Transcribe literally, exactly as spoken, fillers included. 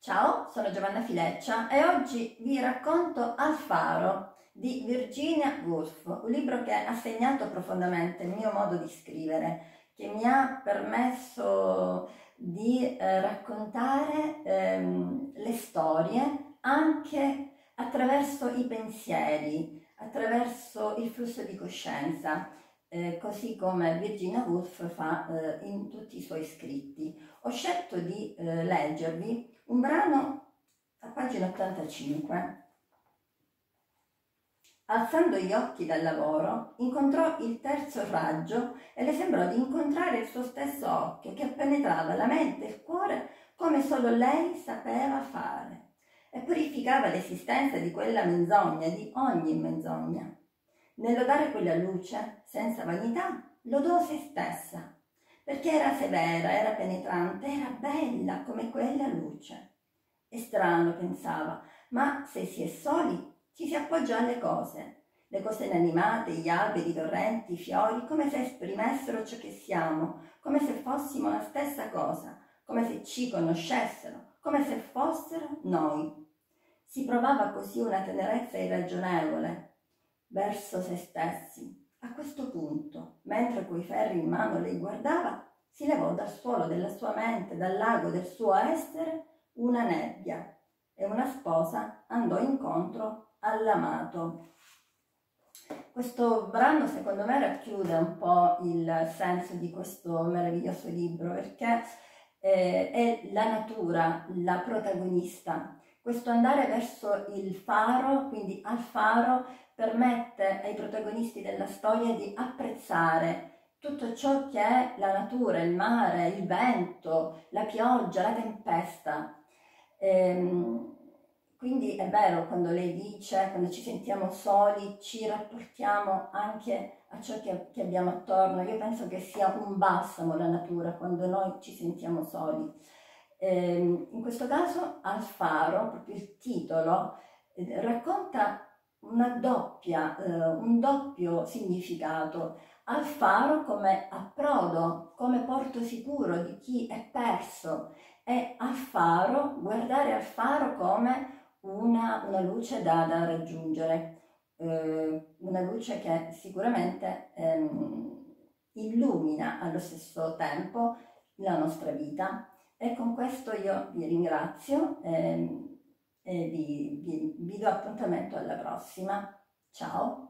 Ciao, sono Giovanna Fileccia e oggi vi racconto Al faro di Virginia Woolf, un libro che ha segnato profondamente il mio modo di scrivere, che mi ha permesso di eh, raccontare ehm, le storie anche attraverso i pensieri, attraverso il flusso di coscienza. Eh, così come Virginia Woolf fa eh, in tutti i suoi scritti. Ho scelto di eh, leggervi un brano a pagina ottantacinque. Alzando gli occhi dal lavoro, incontrò il terzo raggio e le sembrò di incontrare il suo stesso occhio che penetrava la mente e il cuore come solo lei sapeva fare e purificava l'esistenza di quella menzogna, di ogni menzogna. Nel lodare quella luce, senza vanità, lodò se stessa, perché era severa, era penetrante, era bella come quella luce. È strano, pensava, ma se si è soli ci si appoggia alle cose, le cose inanimate, gli alberi, i torrenti, i fiori, come se esprimessero ciò che siamo, come se fossimo la stessa cosa, come se ci conoscessero, come se fossero noi. Si provava così una tenerezza irragionevole verso se stessi. A questo punto, mentre coi ferri in mano lei guardava, si levò dal suolo della sua mente, dal lago del suo essere, una nebbia e una sposa andò incontro all'amato. Questo brano secondo me racchiude un po' il senso di questo meraviglioso libro, perché eh, è la natura la protagonista. Questo andare verso il faro, quindi al faro, permette ai protagonisti della storia di apprezzare tutto ciò che è la natura, il mare, il vento, la pioggia, la tempesta. Ehm, quindi è vero quando lei dice, quando ci sentiamo soli, ci rapportiamo anche a ciò che, che abbiamo attorno. Io penso che sia un balsamo la natura quando noi ci sentiamo soli. Ehm, in questo caso Al faro, proprio il titolo, eh, racconta una doppia, eh, un doppio significato. Al faro come approdo, come porto sicuro di chi è perso, e al faro, guardare al faro come una, una luce da, da raggiungere, eh, una luce che sicuramente ehm, illumina allo stesso tempo la nostra vita. E con questo io vi ringrazio ehm, e vi, vi, vi do appuntamento alla prossima. Ciao!